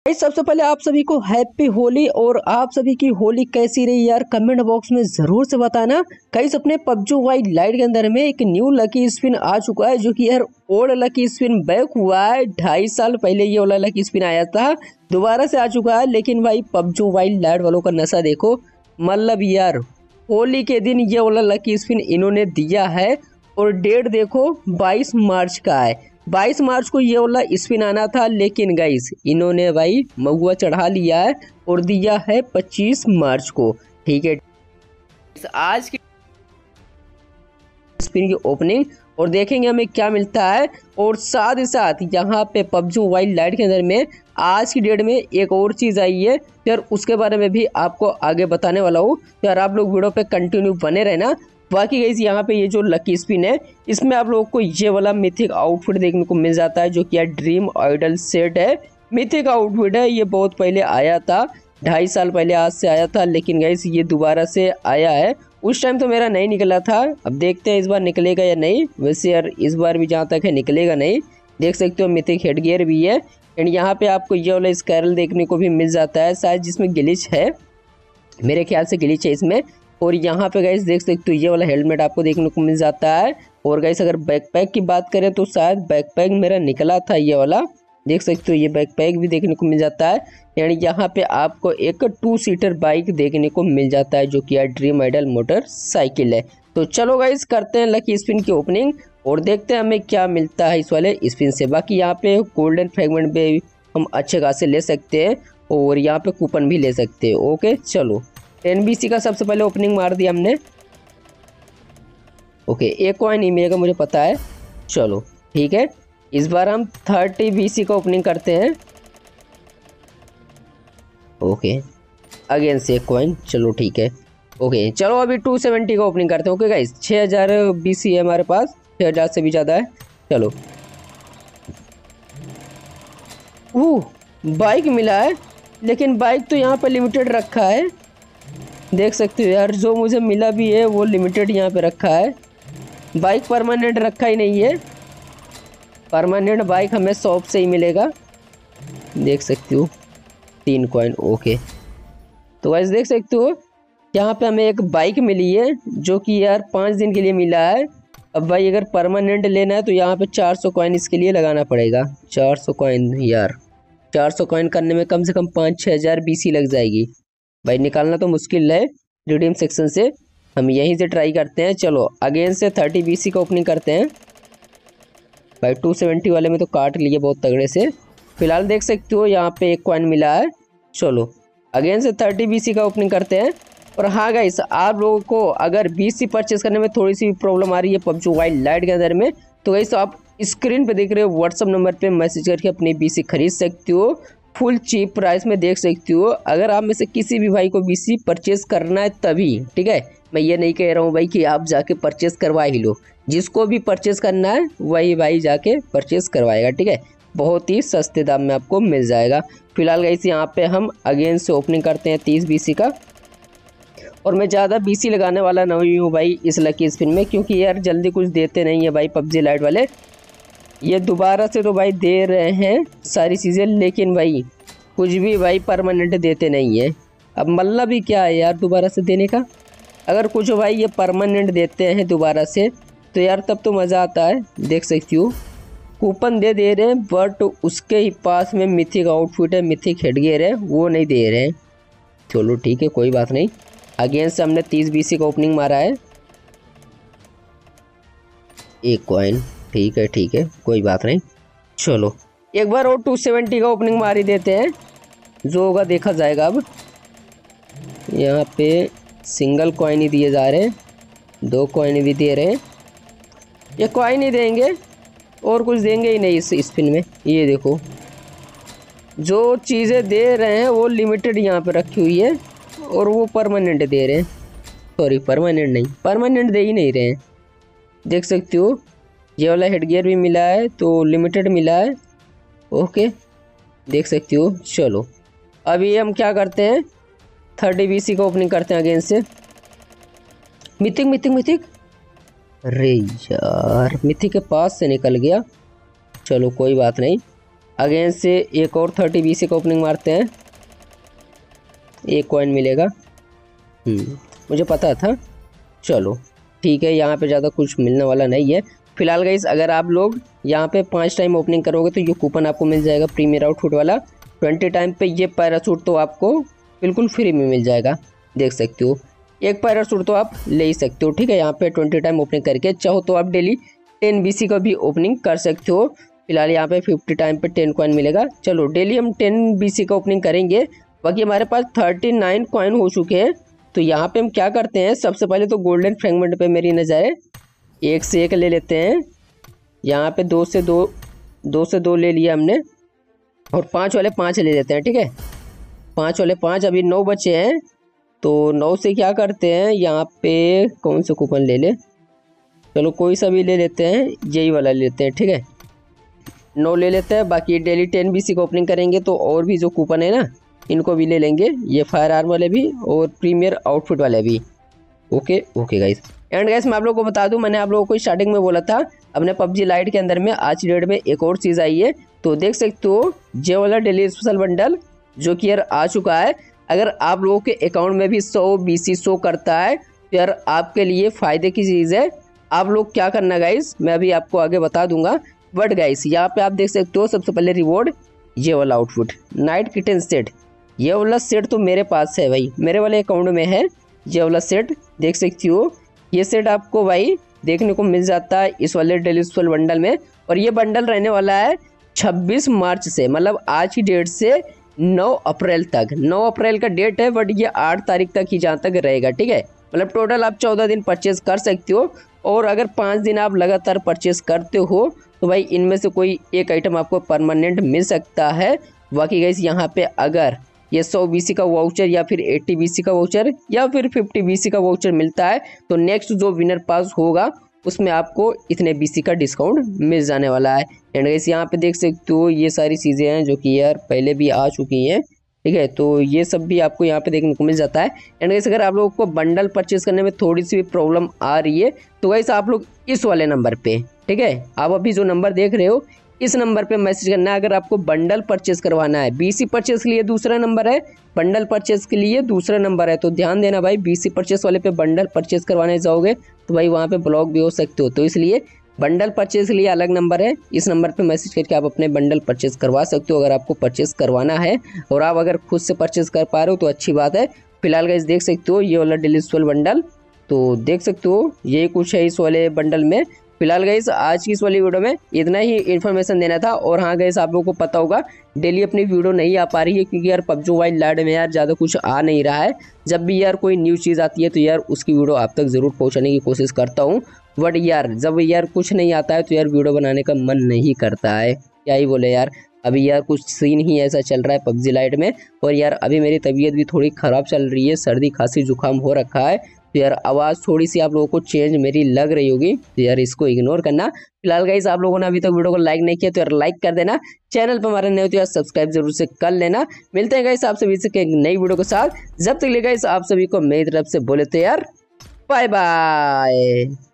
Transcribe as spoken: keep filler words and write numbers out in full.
इस सबसे पहले आप सभी को हैप्पी होली। और आप सभी की होली कैसी रही यार, कमेंट बॉक्स में जरूर से बताना। कई अपने पबजी वाइट लाइट के अंदर में एक न्यू लकी स्पिन आ चुका है, जो कि यार ओल्ड लकी स्पिन बैक हुआ है। ढाई साल पहले ये वाला लकी स्पिन आया था, दोबारा से आ चुका है। लेकिन भाई पबजी वाइट लाइट वालों का नशा देखो, मतलब यार होली के दिन ये वाला लकी स्पिन इन्होंने दिया है। और डेट देखो बाईस मार्च का है। बाईस मार्च को ये वाला स्पिन आना था, लेकिन गाइस इन्होंने भाई महुआ चढ़ा लिया है और दिया है पच्चीस मार्च को। ठीक है, आज की स्पिन की ओपनिंग और देखेंगे हमें क्या मिलता है। और साथ ही साथ यहाँ पे पबजी मोबाइल लाइट के अंदर में आज की डेट में एक और चीज़ आई है यार, उसके बारे में भी आपको आगे बताने वाला हूँ यार। आप लोग वीडियो पे कंटिन्यू बने रहना। बाकी गाइस यहाँ पे ये जो लकी स्पिन है, इसमें आप लोगों को ये वाला मिथिक आउटफिट देखने को मिल जाता है, जो कि यार ड्रीम आइडल सेट है। मिथिक आउटफिट है, ये बहुत पहले आया था, ढाई साल पहले आज से आया था। लेकिन गाइस ये दोबारा से आया है। उस टाइम तो मेरा नहीं निकला था, अब देखते हैं इस बार निकलेगा या नहीं। वैसे यार इस बार भी जहाँ तक है निकलेगा नहीं। देख सकते हो मिथिक हेडगियर भी है। एंड यहाँ पे आपको ये वाला स्कैरल देखने को भी मिल जाता है, शायद जिसमें ग्लिच है, मेरे ख्याल से ग्लिच है इसमें। और यहाँ पे गाइस देख सकते हो ये वाला हेलमेट आपको देखने को मिल जाता है। और गाइस अगर बैकपैक की बात करें तो शायद बैकपैक मेरा निकला था ये वाला, देख सकते हो ये बैकपैक भी देखने को मिल जाता है। यानी यहाँ पे आपको एक टू सीटर बाइक देखने को मिल जाता है, जो कि यार ड्रीम आइडल मोटर साइकिल है। तो चलो गाइस करते हैं लकी स्पिन की ओपनिंग और देखते हैं हमें क्या मिलता है इस वाले स्पिन से। बाकी यहाँ पे गोल्डन फ्रेगमेंट भी हम अच्छे खासे ले सकते हैं और यहाँ पे कूपन भी ले सकते हैं। ओके चलो, टेन बी सी का सबसे पहले ओपनिंग मार दिया हमने। ओके एक कॉइन नहीं मिलेगा मुझे पता है। चलो ठीक है, इस बार हम थर्टी बी सी का ओपनिंग करते हैं। ओके अगेन से एक कॉइन, चलो ठीक है। ओके चलो अभी टू सेवेंटी का ओपनिंग करते हैं। ओके गाइस छः हज़ार बी सी है हमारे पास, छः हज़ार से भी ज़्यादा है। चलो वो बाइक मिला है, लेकिन बाइक तो यहाँ पर लिमिटेड रखा है, देख सकते हो यार। जो मुझे मिला भी है वो लिमिटेड यहाँ पे रखा है, बाइक परमानेंट रखा ही नहीं है। परमानेंट बाइक हमें शॉप से ही मिलेगा, देख सकते हो तीन कॉइन। ओके तो वैसे देख सकते हो यहाँ पे हमें एक बाइक मिली है, जो कि यार पाँच दिन के लिए मिला है। अब भाई अगर परमानेंट लेना है तो यहाँ पे चार सौ कॉइन इसके लिए लगाना पड़ेगा। चार सौ कॉइन यार, चार सौ कॉइन करने में कम से कम पाँच छः हज़ार बी सी लग जाएगी भाई। निकालना तो मुश्किल है रिडीम सेक्शन से, हम यहीं से ट्राई करते हैं। चलो अगेन से थर्टी बी सी का ओपनिंग करते हैं भाई। टू सेवेंटी वाले में तो काट लिए बहुत तगड़े से। फिलहाल देख सकते हो यहाँ पे एक कॉइन मिला है। चलो अगेन से थर्टी बी सी का ओपनिंग करते हैं। और हाँ गाइस आप लोगों को अगर बी सी परचेस करने में थोड़ी सी प्रॉब्लम आ रही है पबजी वाइल्ड लाइट के अंदर में, तो गाइस आप स्क्रीन पे देख रहे हो व्हाट्सअप नंबर पे मैसेज करके अपनी बी सी खरीद सकते हो, फुल चीप प्राइस में देख सकती हो। अगर आप में से किसी भी भाई को बी सी परचेस करना है तभी, ठीक है। मैं ये नहीं कह रहा हूँ भाई कि आप जाके परचेस करवा ही लो, जिसको भी परचेस करना है वही भाई जाके परचेस करवाएगा, ठीक है। बहुत ही सस्ते दाम में आपको मिल जाएगा। फिलहाल गाइस यहाँ पे हम अगेन से ओपनिंग करते हैं तीस बी सी का। और मैं ज़्यादा बी सी लगाने वाला नहीं हूँ भाई इस लकी स्पिन में, क्योंकि यार जल्दी कुछ देते नहीं है भाई पबजी लाइट वाले। ये दोबारा से तो भाई दे रहे हैं सारी चीज़ें, लेकिन भाई कुछ भी भाई परमानेंट देते नहीं है। अब मतलब भी क्या है यार दोबारा से देने का। अगर कुछ भाई ये परमानेंट देते हैं दोबारा से तो यार तब तो मज़ा आता है। देख सकती हो कूपन दे दे रहे हैं, बट उसके ही पास में मिथिक आउटफिट है, मिथिक हेडगियर है, वो नहीं दे रहे हैं। चलो ठीक है कोई बात नहीं। अगेन से हमने तीस बी सी का ओपनिंग मारा है। एक कॉइन, ठीक है ठीक है कोई बात नहीं। चलो एक बार और टू सेवेंटी का ओपनिंग मार ही देते हैं, जो होगा देखा जाएगा। अब यहाँ पे सिंगल कॉइन ही दिए जा रहे हैं, दो कॉइन भी दे रहे हैं। ये कॉइन ही देंगे और कुछ देंगे ही नहीं इस स्पिन में। ये देखो जो चीज़ें दे रहे हैं वो लिमिटेड यहाँ पे रखी हुई है, और वो परमानेंट दे रहे हैं। सॉरी परमानेंट नहीं, परमानेंट दे ही नहीं रहे हैं। देख सकते हो ये वाला हेडगियर भी मिला है तो लिमिटेड मिला है। ओके देख सकते हो। चलो अभी हम क्या करते हैं, थर्टी बी सी का ओपनिंग करते हैं अगेन से। मिथिक मिथिक मिथिक, अरे यार मिथिक के पास से निकल गया। चलो कोई बात नहीं, अगेन से एक और थर्टी बीसी का ओपनिंग मारते हैं, एक कॉइन मिलेगा। हम्म मुझे पता था। चलो ठीक है, यहाँ पे ज़्यादा कुछ मिलने वाला नहीं है फिलहाल गाइस। अगर आप लोग यहाँ पे पाँच टाइम ओपनिंग करोगे तो ये कूपन आपको मिल जाएगा प्रीमियर आउटफिट वाला। ट्वेंटी टाइम पे ये पैरासूट तो आपको बिल्कुल फ्री में मिल जाएगा, देख सकते हो। एक पैरासूट तो आप ले ही सकते हो, ठीक है। यहाँ पे ट्वेंटी टाइम ओपनिंग करके चाहो तो आप डेली टेन बीसी का भी ओपनिंग कर सकते हो। फिलहाल यहाँ पे फिफ्टी टाइम पे टेन कॉइन मिलेगा। चलो डेली हम टेन बीसी का ओपनिंग करेंगे। बाकी हमारे पास थर्टी नाइन कॉइन हो चुके हैं। तो यहाँ पे हम क्या करते हैं, सबसे पहले तो गोल्डन फ्रैगमेंट पे मेरी नज़र है, एक से एक ले लेते हैं। यहाँ पे दो से दो दो से दो ले लिया हमने, और पाँच वाले पाँच ले लेते हैं, ठीक है। पाँच वाले पाँच, अभी नौ बचे हैं। तो नौ से क्या करते हैं, यहाँ पे कौन सा कूपन ले ले, चलो कोई सा भी ले लेते हैं, यही वाला ले लेते हैं, ठीक है। नौ ले लेते हैं। बाकी डेली टेन बीसी का ओपनिंग करेंगे तो और भी जो कूपन है ना, इनको भी ले लेंगे, ये फायर आर्म वाले भी और प्रीमियर आउटफिट वाले भी। Okay okay guys. And guys मैं आप लोगों को बता दूं, मैंने आप लोगों को स्टार्टिंग में बोला था अपने पबजी लाइट के अंदर में आज की डेट में एक और चीज़ आई है। तो देख सकते हो ये वाला डेली स्पेशल बंडल जो कि यार आ चुका है। अगर आप लोगों के अकाउंट में भी सौ बीसी शो करता है तो यार आपके लिए फ़ायदे की चीज़ है। आप लोग क्या करना गाइस, मैं अभी आपको आगे बता दूंगा। बट गाइस यहाँ पे आप देख सकते हो सबसे पहले रिवॉर्ड ये वाला आउटफिट नाइट किटन सेट, ये वाला सेट तो मेरे पास है भाई, मेरे वाले अकाउंट में है ये वाला सेट, देख सकती हो। ये सेट आपको भाई देखने को मिल जाता है इस वाले डेली स्पेशल बंडल में। और ये बंडल रहने वाला है छब्बीस मार्च से, मतलब आज की डेट से नौ अप्रैल तक। नौ अप्रैल का डेट है, बट ये आठ तारीख तक ही जहाँ तक रहेगा, ठीक है। मतलब टोटल आप चौदह दिन परचेज कर सकते हो। और अगर पाँच दिन आप लगातार परचेज करते हो तो भाई इनमें से कोई एक आइटम आपको परमानेंट मिल सकता है। बाकी गाइस यहाँ पे अगर ये सौ बीसी का वाउचर या फिर अस्सी बीसी का वाउचर या फिर पचास बीसी का वाउचर मिलता है तो नेक्स्ट जो विनर पास होगा उसमें आपको इतने बीसी का डिस्काउंट मिल जाने वाला है। एंड गाइस यहाँ पे देख सकते हो ये सारी चीज़ें हैं जो कि यार पहले भी आ चुकी हैं, ठीक है। तो ये सब भी आपको यहाँ पे देखने को मिल जाता है। एंड गाइस अगर आप लोगों को बंडल परचेज करने में थोड़ी सी भी प्रॉब्लम आ रही है तो गाइस आप लोग इस वाले नंबर पे, ठीक है, आप अभी जो नंबर देख रहे हो इस नंबर पे मैसेज करना है अगर आपको बंडल परचेज करवाना है। बीसी परचेज के लिए दूसरा नंबर है, बंडल परचेज के लिए दूसरा नंबर है। तो ध्यान देना भाई, बीसी परचेज वाले पे बंडल परचेज करवाने जाओगे तो भाई वहाँ पे ब्लॉक भी हो सकते हो। तो इसलिए बंडल परचेज के लिए अलग नंबर है, इस नंबर पे मैसेज करके आप अपने बंडल परचेज करवा सकते हो अगर आपको परचेज करवाना है। और आप अगर खुद से परचेज कर पा रहे हो तो अच्छी बात है। फिलहाल गाइस देख सकते हो ये वाला डेली स्पेशल बंडल, तो देख सकते हो यही कुछ है इस वाले बंडल में। फिलहाल गाइस आज की इस वाली वीडियो में इतना ही इन्फॉर्मेशन देना था। और हाँ गाइस आप लोगों को पता होगा डेली अपनी वीडियो नहीं आ पा रही है क्योंकि यार पबजी मोबाइल लाइट में यार ज़्यादा कुछ आ नहीं रहा है। जब भी यार कोई न्यू चीज़ आती है तो यार उसकी वीडियो आप तक ज़रूर पहुँचाने की कोशिश करता हूँ। बट यार जब यार कुछ नहीं आता है तो यार वीडियो बनाने का मन नहीं करता है, क्या ही बोले यार। अभी यार कुछ सीन ही ऐसा चल रहा है पबजी लाइट में। और यार अभी मेरी तबीयत भी थोड़ी ख़राब चल रही है, सर्दी खांसी जुकाम हो रखा है। तो यार आवाज़ थोड़ी सी आप लोगों को चेंज मेरी लग रही होगी, तो यार इसको इग्नोर करना। फिलहाल गाइस आप लोगों ने अभी तक वीडियो को लाइक नहीं किया तो यार लाइक कर देना, चैनल पर हमारे नए हो तो यार सब्सक्राइब जरूर से कर लेना। मिलते हैं गाइस आप सभी से एक नई वीडियो के साथ, जब तक ले गाइस आप सभी को मेरी तरफ से बोले तो यार बाय बाय।